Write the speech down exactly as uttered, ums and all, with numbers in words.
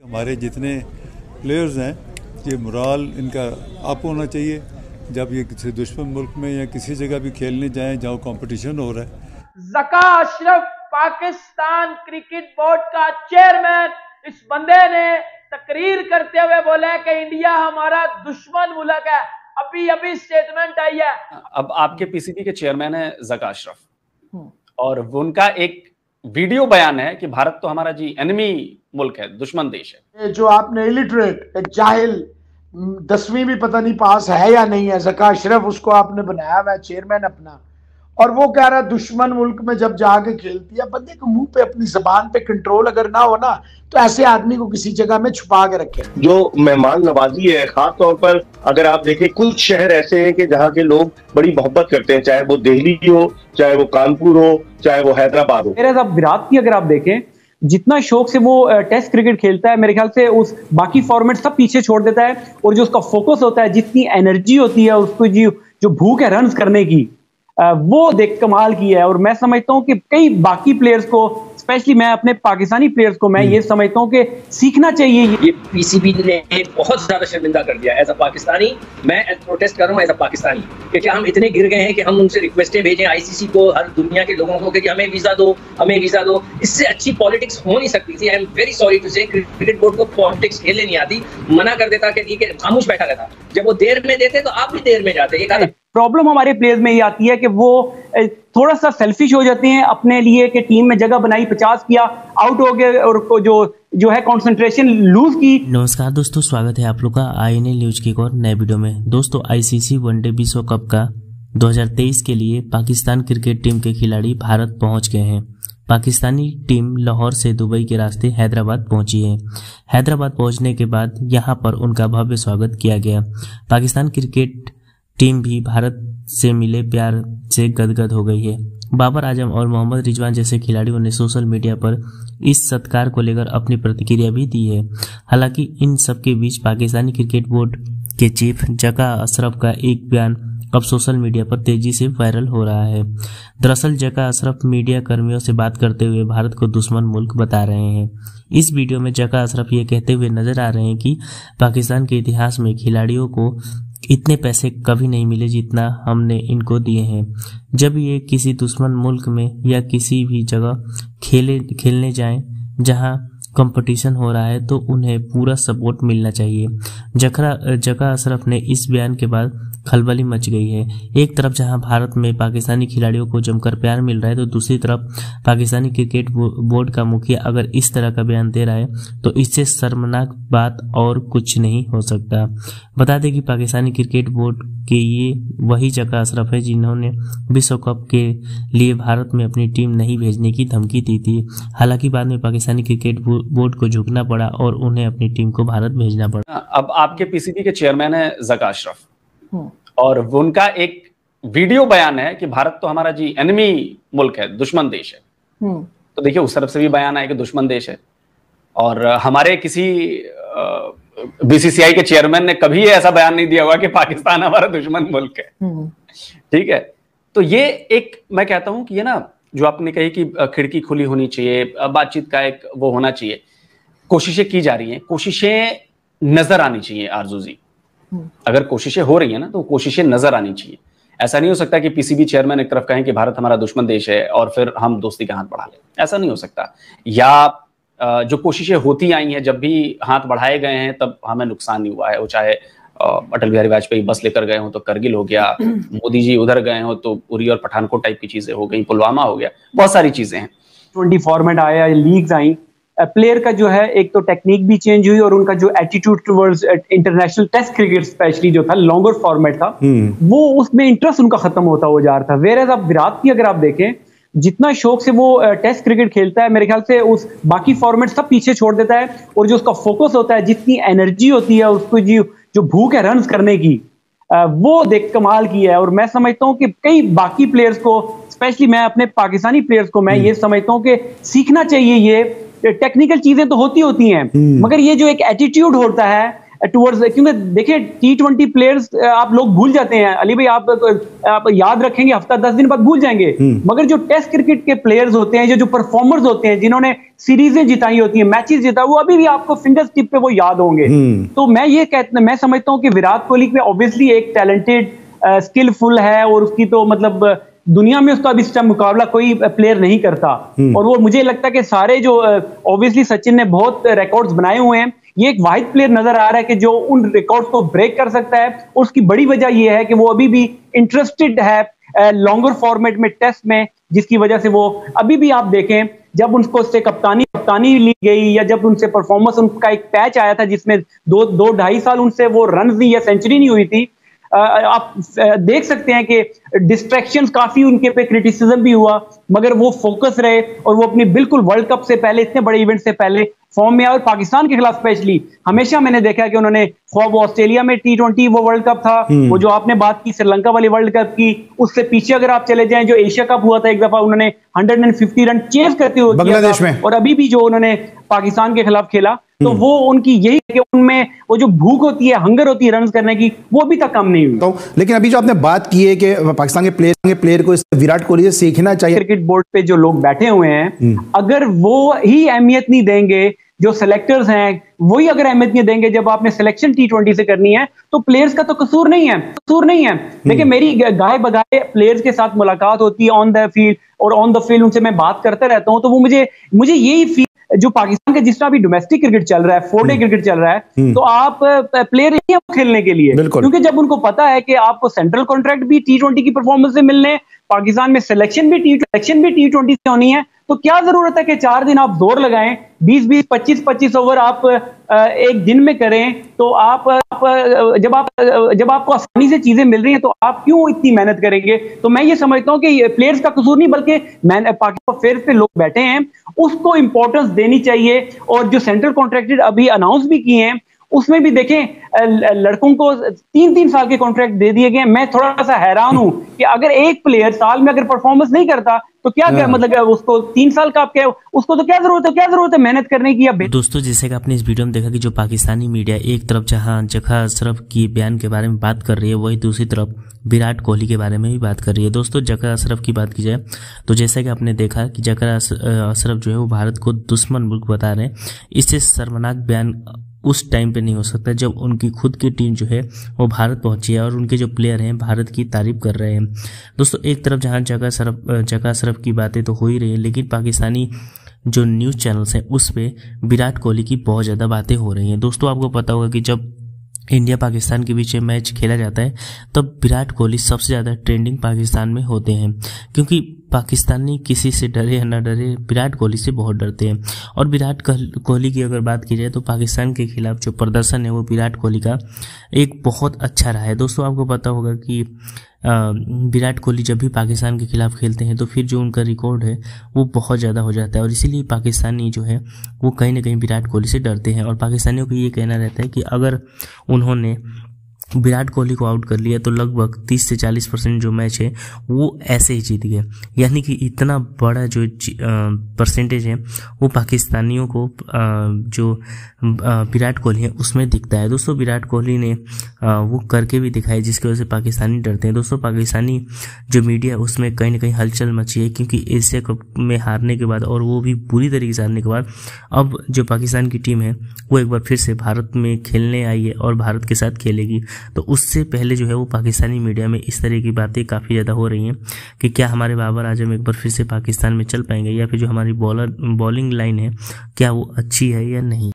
हमारे जितने प्लेयर्स हैं ये मोराल इनका अप होना चाहिए जब ये किसी दुश्मन मुल्क में या किसी जगह भी खेलने जाएं जहाँ कंपटीशन हो रहा है। ज़का अशरफ पाकिस्तान क्रिकेट बोर्ड का चेयरमैन, इस बंदे ने तकरीर करते हुए बोला कि इंडिया हमारा दुश्मन मुल्क है। अभी अभी स्टेटमेंट आई है। अब आपके पीसीबी के चेयरमैन है ज़का अशरफ और उनका एक वीडियो बयान है कि भारत तो हमारा जी एनिमी मुल्क है, दुश्मन देश है। जो आपने इलिटरेट जाहिल दसवीं भी पता नहीं पास है या नहीं है, ज़का अशरफ उसको आपने बनाया हुआ चेयरमैन अपना, और वो कह रहा है दुश्मन मुल्क में जब जाके खेलती है। बंदे को मुंह पे अपनी जबान पे कंट्रोल अगर ना हो ना तो ऐसे आदमी को किसी जगह में छुपा के रखे। जो मेहमान नवाजी है, खास तौर पर अगर आप देखें कुछ शहर ऐसे हैं कि जहाँ के लोग बड़ी मोहब्बत करते हैं, चाहे वो दिल्ली हो, चाहे वो कानपुर हो, चाहे वो हैदराबाद हो। मेरे साथ विराट की अगर आप देखें जितना शौक से वो टेस्ट क्रिकेट खेलता है, मेरे ख्याल से उस बाकी फॉर्मेट सब पीछे छोड़ देता है, और जो उसका फोकस होता है, जितनी एनर्जी होती है उसको, जो जो भूख है रन्स करने की, वो देख कमाल की है। और मैं समझता हूं कि कई बाकी प्लेयर्स को, स्पेशली मैं अपने पाकिस्तानी प्लेयर्स को मैं ये समझता हूं कि सीखना चाहिए। ये पीसीबी ने बहुत ज्यादा शर्मिंदा कर दिया एज अ पाकिस्तानी। मैं प्रोटेस्ट कर रहा हूं एज अ पाकिस्तानी, क्योंकि हम इतने गिर गए हैं कि हम उनसे रिक्वेस्टें भेजें आईसीसी को, हर दुनिया के लोगों को कि हमें वीजा दो, हमें वीजा दो। इससे अच्छी पॉलिटिक्स हो नहीं सकती थी। I am very sorry to say, cricket board को पॉलिटिक्स खेलने नहीं आती। मना कर देता कि ठीक है, खामोश बैठा रहता। जब वो देर में देते तो आप भी देर में जाते। एक प्रॉब्लम हमारे प्लेयर्स में ये आती है कि वो थोड़ा सा सेल्फिश हो जाते हैं अपने लिए, कि टीम में जगह बनाई, पचास किया, आउट हो गए, और जो जो है कंसंट्रेशन लूज की। नमस्कार दोस्तों, स्वागत है आप लोग का आईएनए न्यूज की एक और नए वीडियो में। दोस्तों, आईसीसी वनडे विश्व कप का दो हज़ार तेईस के लिए पाकिस्तान क्रिकेट टीम के खिलाड़ी भारत पहुंच गए हैं। पाकिस्तानी टीम लाहौर से दुबई के रास्ते हैदराबाद पहुंची है। हैदराबाद पहुंचने के बाद यहां पर उनका भव्य स्वागत किया गया। पाकिस्तान क्रिकेट टीम भी भारत से मिले प्यार से गदगद हो गई है। बाबर आजम और मोहम्मद रिजवान जैसे खिलाड़ियों ने सोशल मीडिया पर इस सत्कार को लेकर अपनी प्रतिक्रिया भी दी है। हालांकि इन सबके बीच पाकिस्तानी क्रिकेट बोर्ड के चीफ ज़का अशरफ का एक बयान अब सोशल मीडिया पर तेजी से वायरल हो रहा है। दरअसल ज़का अशरफ मीडिया कर्मियों से बात करते हुए भारत को दुश्मन मुल्क बता रहे हैं। इस वीडियो में ज़का अशरफ ये कहते हुए नजर आ रहे हैं कि पाकिस्तान के इतिहास में खिलाड़ियों को इतने पैसे कभी नहीं मिले जितना हमने इनको दिए हैं। जब ये किसी दुश्मन मुल्क में या किसी भी जगह खेले खेलने जाएं जहां कंपटीशन हो रहा है तो उन्हें पूरा सपोर्ट मिलना चाहिए। जखरा ज़का अशरफ ने इस बयान के बाद खलबली मच गई है। एक तरफ जहां भारत में पाकिस्तानी खिलाड़ियों को जमकर प्यार मिल रहा है तो दूसरी तरफ पाकिस्तानी क्रिकेट बोर्ड का मुखिया अगर इस तरह का बयान दे रहा है तो इससे शर्मनाक बात और कुछ नहीं हो सकता। बता दें कि पाकिस्तानी क्रिकेट बोर्ड के ये वही ज़का अशरफ है जिन्होंने विश्व कप के लिए भारत में अपनी टीम नहीं भेजने की धमकी दी थी। हालांकि बाद में पाकिस्तानी क्रिकेट बोर्ड को झुकना पड़ा और उन्हें अपनी टीम को भारत भेजना पड़ा। अब आपके पीसीबी के चेयरमैन है ज़का अशरफ और उनका एक वीडियो बयान है कि भारत तो हमारा जी एनिमी मुल्क है, दुश्मन देश है। तो देखिए, उस तरफ से भी बयान आया कि दुश्मन देश है, और हमारे किसी बीसीसीआई के चेयरमैन ने कभी ऐसा बयान नहीं दिया हुआ कि पाकिस्तान हमारा दुश्मन मुल्क है। ठीक है, तो ये एक मैं कहता हूं कि ये ना, जो आपने कही कि खिड़की खुली होनी चाहिए, बातचीत का एक वो होना चाहिए, कोशिशें की जा रही हैं, कोशिशें नजर आनी चाहिए। आरजू जी, अगर कोशिशें हो रही है ना तो कोशिशें नजर आनी चाहिए। ऐसा नहीं हो सकता कि पीसीबी चेयरमैन एक तरफ कहें कि भारत हमारा दुश्मन देश है और फिर हम दोस्ती का हाथ बढ़ा लें। ऐसा नहीं हो सकता। या जो कोशिशें होती आई हैं, जब भी हाथ बढ़ाए गए हैं तब हमें नुकसान नहीं हुआ है। वो चाहे अटल बिहारी वाजपेयी बस लेकर गए हो तो करगिल हो गया, मोदी जी उधर गए हो तो उरी और पठानकोट टाइप की चीजें हो गई, पुलवामा हो गया, बहुत सारी चीजें हैं। ट्वेंटी फॉर्मेट आया, लीग्स आई, प्लेयर का जो है एक तो टेक्निक भी चेंज हुई और उनका जो attitude towards international test cricket specially जो था, लॉन्गर फॉर्मेट था, वो उसमें इंटरेस्ट उनका खत्म होता हुआ जा रहा था। वेयर एज आप विराट की अगर आप देखें जितना शौक से वो टेस्ट क्रिकेट खेलता है, मेरे ख्याल से उस बाकी फॉर्मेट सब पीछे छोड़ देता है, और जो उसका फोकस होता है, जितनी एनर्जी होती है उसको, जो जो भूख है रन्स करने की, वो देख कमाल की है। और मैं समझता हूँ कि कई बाकी प्लेयर्स को, स्पेशली मैं अपने पाकिस्तानी प्लेयर्स को मैं ये समझता हूँ कि सीखना चाहिए। ये टेक्निकल चीजें तो होती होती हैं, मगर ये जो एक एटीट्यूड होता है, टुवर्ड्स, क्योंकि देखिए टी ट्वेंटी प्लेयर्स आप लोग भूल जाते हैं अली भाई, आप, आप याद रखेंगे हफ्ता दस दिन बाद भूल जाएंगे, मगर जो टेस्ट क्रिकेट के प्लेयर्स होते हैं, जो जो परफॉर्मर्स होते हैं, जिन्होंने सीरीजें जिताई होती हैं, मैचेस जिता, वो अभी भी आपको फिंगर टिप पे वो याद होंगे। तो मैं ये कहता मैं समझता हूँ कि विराट कोहली में ऑब्वियसली एक टैलेंटेड स्किलफुल है, और उसकी तो मतलब दुनिया में उसका अभी इसका मुकाबला कोई प्लेयर नहीं करता। और वो मुझे लगता है कि सारे जो ऑब्वियसली सचिन ने बहुत रिकॉर्ड्स बनाए हुए हैं, ये एक वाहिद प्लेयर नजर आ रहा है कि जो उन रिकॉर्ड्स को ब्रेक कर सकता है। और उसकी बड़ी वजह यह है कि वो अभी भी इंटरेस्टेड है लॉन्गर फॉर्मेट में, टेस्ट में, जिसकी वजह से वो अभी भी आप देखें जब उनको उससे कप्तानी कप्तानी ली गई, या जब उनसे परफॉर्मेंस, उनका एक पैच आया था जिसमें दो दो ढाई साल उनसे वो रन नहीं या सेंचुरी नहीं हुई थी, आप देख सकते हैं कि डिस्ट्रैक्शंस काफी उनके पे क्रिटिसिज्म भी हुआ, मगर वो फोकस रहे और वो अपनी बिल्कुल वर्ल्ड कप से पहले, इतने बड़े इवेंट से पहले फॉर्म में आए। और पाकिस्तान के खिलाफ स्पेशली हमेशा मैंने देखा कि उन्होंने, वो ऑस्ट्रेलिया में टी ट्वेंटी वो वर्ल्ड कप था, वो जो आपने बात की श्रीलंका वाली वर्ल्ड कप की, उससे पीछे अगर आप चले जाएं जो एशिया कप हुआ था एक दफा, उन्होंने एक सौ पचास रन चेस करते हुए बांग्लादेश में, और अभी भी जो उन्होंने पाकिस्तान के खिलाफ खेला, तो वो उनकी यही है कि उनमें वो जो भूख होती है, हंगर होती है रन करने की, वो अभी तक कम नहीं हुई। तो लेकिन अभी जो आपने बात की है कि पाकिस्तान के प्लेयर के प्लेयर को विराट कोहली से सीखना चाहिए, क्रिकेट बोर्ड पे जो लोग बैठे हुए हैं, अगर वो ही अहमियत नहीं देंगे, जो सेलेक्टर्स हैं वही अगर अहमियत नहीं देंगे जब आपने सिलेक्शन टी ट्वेंटी से करनी है, तो प्लेयर्स का तो कसूर नहीं है, कसूर नहीं है। देखिए मेरी गाय बगाए प्लेयर्स के साथ मुलाकात होती है ऑन द फील्ड, और ऑन द फील्ड उनसे मैं बात करता रहता हूं, तो वो मुझे मुझे यही फील, जो पाकिस्तान का जिस तरह अभी डोमेस्टिक क्रिकेट चल रहा है, फोर डे क्रिकेट चल रहा है, तो आप प्लेयर नहीं है खेलने के लिए, क्योंकि जब उनको पता है कि आपको सेंट्रल कॉन्ट्रैक्ट भी टी ट्वेंटी की परफॉर्मेंस से मिलने, पाकिस्तान में सिलेक्शन भी टी सिलेक्शन भी टी ट्वेंटी से होनी है, तो क्या जरूरत है कि चार दिन आप जोर लगाएं, बीस बीस पच्चीस पच्चीस ओवर आप एक दिन में करें, तो आप, आप जब आप जब आपको आसानी से चीजें मिल रही हैं, तो आप क्यों इतनी मेहनत करेंगे। तो मैं ये समझता हूं कि प्लेयर्स का कसूर नहीं, बल्कि पाकिस्तान अफेयर्स पे लोग बैठे हैं, उसको इंपॉर्टेंस देनी चाहिए। और जो सेंट्रल कॉन्ट्रैक्टेड अभी अनाउंस भी किए हैं, उसमें भी देखें लड़कों को तीन तीन साल के कॉन्ट्रैक्ट दे दिए गए। मैं थोड़ा सा हैरान हूं कि अगर एक प्लेयर साल में अगर परफॉर्मेंस नहीं करता, तो क्या क्या मतलब उसको तीन साल का आप क्या, उसको तो क्या जरूरत है, क्या जरूरत है मेहनत करने की। अब दोस्तों जैसे कि आपने इस वीडियो में देखा कि जो पाकिस्तानी मीडिया एक तरफ जहां जका अशरफ की बयान के बारे में बात कर रही है, वही दूसरी तरफ विराट कोहली के बारे में भी बात कर रही है। दोस्तों जका अशरफ की बात की जाए तो जैसा कि आपने देखा कि जका अशरफ जो है वो भारत को दुश्मन मुल्क बता रहे हैं। इससे शर्मनाक बयान उस टाइम पे नहीं हो सकता जब उनकी खुद की टीम जो है वो भारत पहुंची है और उनके जो प्लेयर हैं भारत की तारीफ कर रहे हैं। दोस्तों एक तरफ जहां जका अशरफ जका अशरफ की बातें तो हो ही रही है, लेकिन पाकिस्तानी जो न्यूज़ चैनल्स हैं उस पे विराट कोहली की बहुत ज़्यादा बातें हो रही हैं। दोस्तों आपको पता होगा कि जब इंडिया पाकिस्तान के बीच मैच खेला जाता है तब विराट कोहली सबसे ज़्यादा ट्रेंडिंग पाकिस्तान में होते हैं, क्योंकि पाकिस्तानी किसी से डरे या ना डरे विराट कोहली से बहुत डरते हैं। और विराट कोहली की अगर बात की जाए तो पाकिस्तान के खिलाफ जो प्रदर्शन है वो विराट कोहली का एक बहुत अच्छा रहा है। दोस्तों आपको पता होगा कि विराट कोहली जब भी पाकिस्तान के खिलाफ खेलते हैं तो फिर जो उनका रिकॉर्ड है वो बहुत ज़्यादा हो जाता है, और इसीलिए पाकिस्तानी जो है वो कहीं ना कहीं विराट कोहली से डरते हैं। और पाकिस्तानियों को ये कहना रहता है कि अगर उन्होंने विराट कोहली को आउट कर लिया तो लगभग तीस से चालीस परसेंट जो मैच है वो ऐसे ही जीत गए, यानी कि इतना बड़ा जो परसेंटेज है वो पाकिस्तानियों को जो विराट कोहली है उसमें दिखता है। दोस्तों विराट कोहली ने वो करके भी दिखाया जिसकी वजह से पाकिस्तानी डरते हैं। दोस्तों पाकिस्तानी जो मीडिया उसमें कहीं ना कहीं हलचल मची है, क्योंकि एशिया कप में हारने के बाद और वो भी बुरी तरीके से हारने के बाद अब जो पाकिस्तान की टीम है वो एक बार फिर से भारत में खेलने आई है और भारत के साथ खेलेगी। तो उससे पहले जो है वो पाकिस्तानी मीडिया में इस तरह की बातें काफ़ी ज़्यादा हो रही हैं कि क्या हमारे बाबर आजम एक बार फिर से पाकिस्तान में चल पाएंगे, या फिर जो हमारी बॉलर बॉलिंग लाइन है क्या वो अच्छी है या नहीं।